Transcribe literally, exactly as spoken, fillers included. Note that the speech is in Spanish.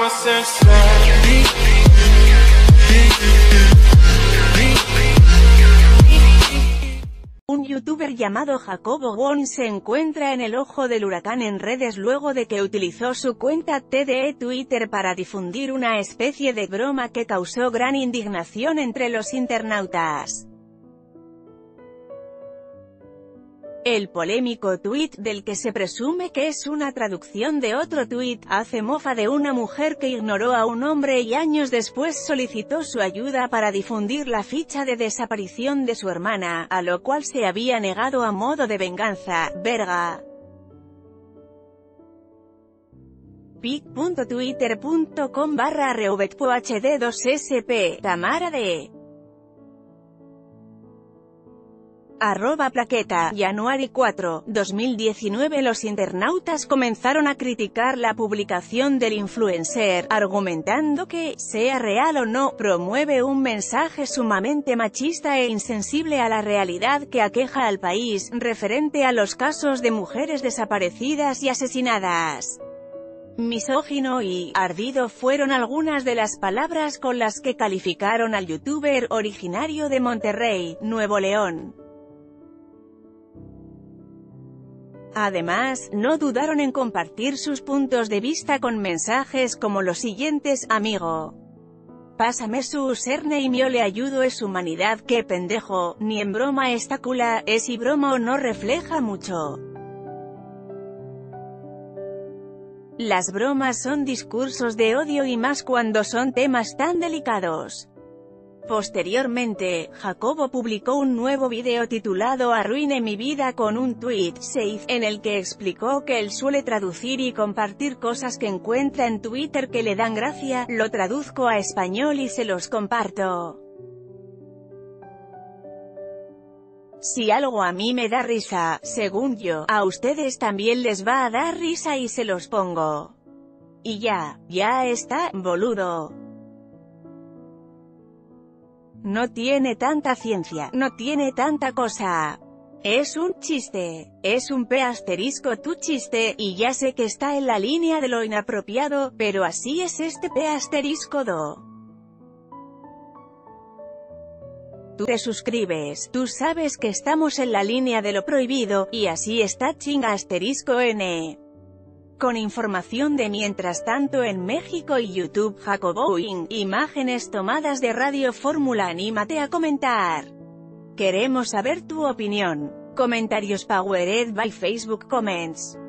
Un youtuber llamado Jacobo Wong se encuentra en el ojo del huracán en redes luego de que utilizó su cuenta T de Twitter para difundir una especie de broma que causó gran indignación entre los internautas. El polémico tuit, del que se presume que es una traducción de otro tuit, hace mofa de una mujer que ignoró a un hombre y años después solicitó su ayuda para difundir la ficha de desaparición de su hermana, a lo cual se había negado a modo de venganza. Verga. pic punto twitter punto com barra revpohd dos s p Tamara de Arroba plaqueta, January cuatro, dos mil diecinueve. Los internautas comenzaron a criticar la publicación del influencer, argumentando que, sea real o no, promueve un mensaje sumamente machista e insensible a la realidad que aqueja al país, referente a los casos de mujeres desaparecidas y asesinadas. Misógino y ardido fueron algunas de las palabras con las que calificaron al youtuber originario de Monterrey, Nuevo León. Además, no dudaron en compartir sus puntos de vista con mensajes como los siguientes: amigo, pásame su username, yo le ayudo, es humanidad, qué pendejo, ni en broma esta cula, es y broma o no refleja mucho. Las bromas son discursos de odio y más cuando son temas tan delicados. Posteriormente, Jacobo publicó un nuevo video titulado Arruiné mi vida con un tweet, en el que explicó que él suele traducir y compartir cosas que encuentra en Twitter que le dan gracia. Lo traduzco a español y se los comparto. Si algo a mí me da risa, según yo, a ustedes también les va a dar risa y se los pongo. Y ya, ya está, boludo. No tiene tanta ciencia, no tiene tanta cosa. Es un chiste, es un P asterisco tu chiste, y ya sé que está en la línea de lo inapropiado, pero así es este P asterisco do. Tú te suscribes, tú sabes que estamos en la línea de lo prohibido, y así está chinga asterisco n. Con información de Mientras Tanto en México y YouTube. Jacobo Wong, imágenes tomadas de Radio Fórmula. Anímate a comentar. Queremos saber tu opinión. Comentarios powered by Facebook Comments.